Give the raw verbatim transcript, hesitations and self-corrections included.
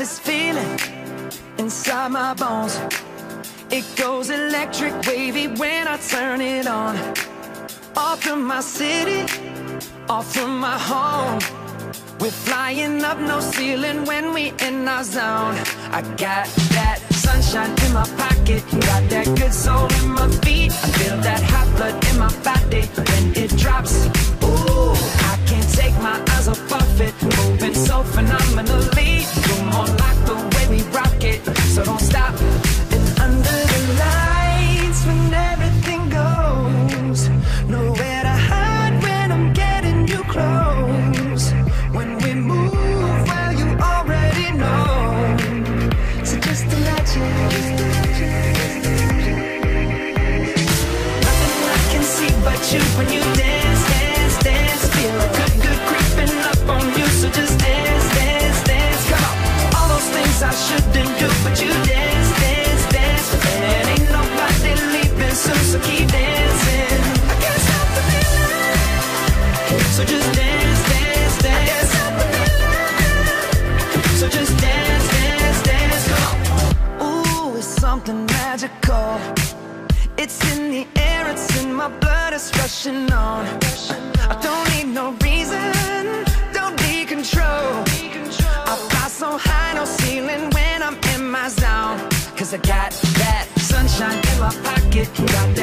this feeling inside my bones. It goes electric wavy when I turn it on. Off from my city, off from my home. We're flying up, no ceiling when we in our zone. I got that sunshine in my pocket, got that good soul in my feet. I feel that hot blood in my body when it drops. Ooh, I can't take my eyes off it, moving so phenomenally. You're more like the way we rock it, so don't stop. And under the lights, when everything goes, nowhere to hide when I'm getting you close. When we move, well, you already know. So just imagine, nothing I can see but you when you dance, dance, dance. Feel a good, good creeping up on you. So just dance, dance, dance. Come on, all those things I shouldn't do, but you dance, dance, dance. And ain't nobody leaving soon, so keep dancing. I can't stop the feeling. So just dance, dance, dance. So just dance, dance, dance, come on. Ooh, it's something magical. It's in the air, it's in my blood, it's rushing on. I don't need no reason, don't need control. I fly so high, no ceiling when I'm in my zone. Cause I got that sunshine in my pocket, got